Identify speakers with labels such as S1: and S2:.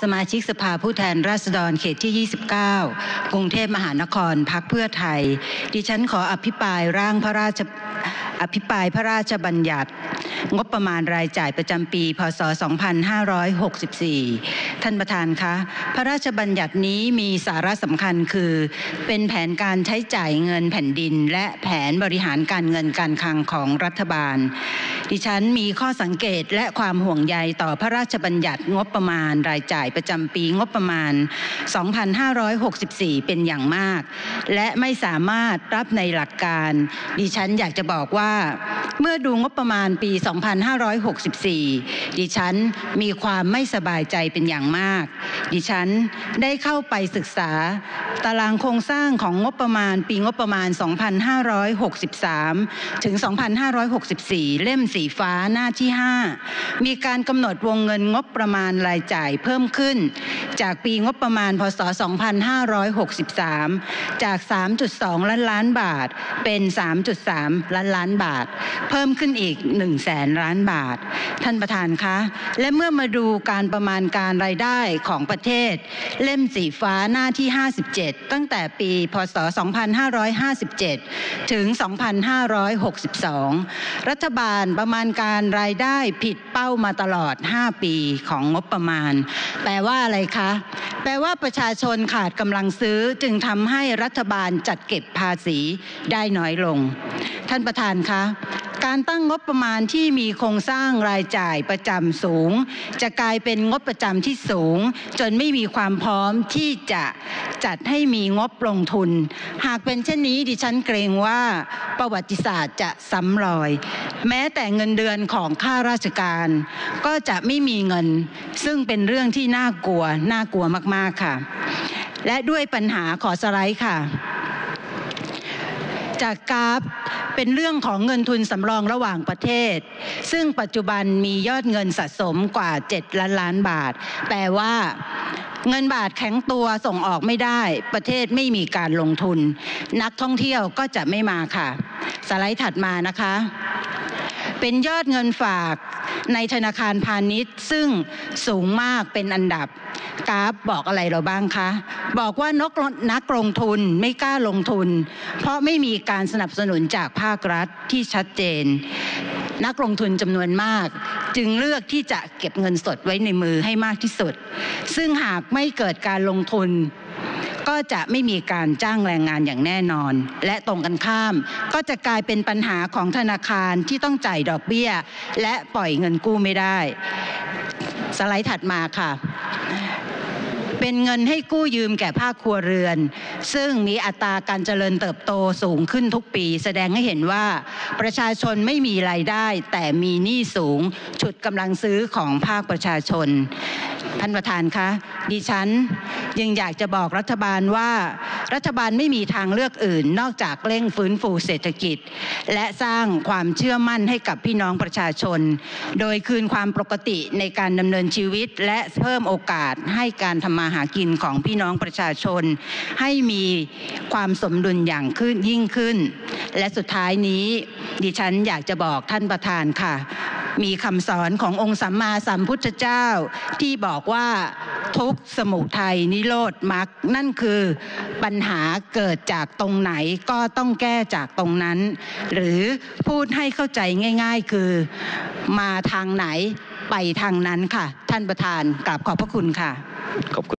S1: สมาชิกสภาผู้แทนราษฎรเขตที่ 29 กรุงเทพมหานครพรรคเพื่อไทยดิฉันขออภิปรายพระราชบัญญัติงบประมาณรายจ่ายประจำปี พ.ศ. 2564 ท่านประธานคะพระราชบัญญัตินี้มีสาระสำคัญคือเป็นแผนการใช้จ่ายเงินแผ่นดินและแผนบริหารการเงินการคลังของรัฐบาลดิฉันมีข้อสังเกตและความห่วงใยต่อพระราชบัญญัติงบประมาณรายจ่ายประจำปีงบประมาณ 2564 เป็นอย่างมากและไม่สามารถรับในหลักการดิฉันอยากจะบอกว่าเมื่อดูงบประมาณปี 2564 ดิฉันมีความไม่สบายใจเป็นอย่างมากดิฉันได้เข้าไปศึกษาตารางโครงสร้างของงบประมาณปีงบประมาณ 2563 ถึง 2564 เล่มสีฟ้าหน้าที่ 5 มีการกำหนดวงเงินงบประมาณรายจ่ายเพิ่มขึ้นจากปีงบประมาณพ.ศ. 2563 จาก 3.2 ล้านบาทเป็น 3.3 ล้านบาทเพิ่มขึ้นอีก 100,000 ล้านบาทท่านประธานคะและเมื่อมาดูการประมาณการรายได้ของประเทศเล่มสีฟ้าหน้าที่ 57 ตั้งแต่ปีพ.ศ. 2557 ถึง 2562 รัฐบาลประมาณการรายได้ผิดเป้ามาตลอด 5 ปีของงบประมาณแปลว่าอะไรคะแปลว่าประชาชนขาดกำลังซื้อจึงทำให้รัฐบาลจัดเก็บภาษีได้น้อยลงท่านประธานคะการตั้งงบประมาณที่มีโครงสร้างรายจ่ายประจำสูงจะกลายเป็นงบประจำที่สูงจนไม่มีความพร้อมที่จะจัดให้มีงบลงทุนหากเป็นเช่นนี้ดิฉันเกรงว่าประวัติศาสตร์จะซ้ำรอยแม้แต่เงินเดือนของข้าราชการก็จะไม่มีเงินซึ่งเป็นเรื่องที่น่ากลัวมากๆค่ะและด้วยปัญหาขอสไลด์ค่ะจากกราฟเป็นเรื่องของเงินทุนสำรองระหว่างประเทศซึ่งปัจจุบันมียอดเงินสะสมกว่า7 ล้านบาทแปลว่าเงินบาทแข็งตัวส่งออกไม่ได้ประเทศไม่มีการลงทุนนักท่องเที่ยวก็จะไม่มาค่ะสไลด์ถัดมานะคะเป็นยอดเงินฝากในธนาคารพาณิชย์ซึ่งสูงมากเป็นอันดับกราฟบอกอะไรเราบ้างคะบอกว่านักลงทุนไม่กล้าลงทุนเพราะไม่มีการสนับสนุนจากภาครัฐที่ชัดเจนนักลงทุนจำนวนมากจึงเลือกที่จะเก็บเงินสดไว้ในมือให้มากที่สุดซึ่งหากไม่เกิดการลงทุนก็จะไม่มีการจ้างแรงงานอย่างแน่นอนและตรงกันข้ามก็จะกลายเป็นปัญหาของธนาคารที่ต้องจ่ายดอกเบี้ยและปล่อยเงินกู้ไม่ได้สไลด์ถัดมาค่ะเป็นเงินให้กู้ยืมแก่ภาคครัวเรือนซึ่งมีอัตราการเจริญเติบโตสูงขึ้นทุกปีแสดงให้เห็นว่าประชาชนไม่มีรายได้แต่มีหนี้สูงฉุดกำลังซื้อของภาคประชาชนท่านประธานคะดิฉันยังอยากจะบอกรัฐบาลว่ารัฐบาลไม่มีทางเลือกอื่นนอกจากเร่งฟื้นฟูเศรษฐกิจและสร้างความเชื่อมั่นให้กับพี่น้องประชาชนโดยคืนความปกติในการดำเนินชีวิตและเพิ่มโอกาสให้การทำมาหากินของพี่น้องประชาชนให้มีความสมดุลอย่างยิ่งขึ้นและสุดท้ายนี้ดิฉันอยากจะบอกท่านประธานค่ะมีคำสอนขององค์สัมมาสัมพุทธเจ้าที่บอกว่าทุกข์สมุทัยนิโรธมรรคนั่นคือปัญหาเกิดจากตรงไหนก็ต้องแก้จากตรงนั้นหรือพูดให้เข้าใจง่ายๆคือมาทางไหนไปทางนั้นค่ะท่านประธานกราบขอบพระคุณค่ะ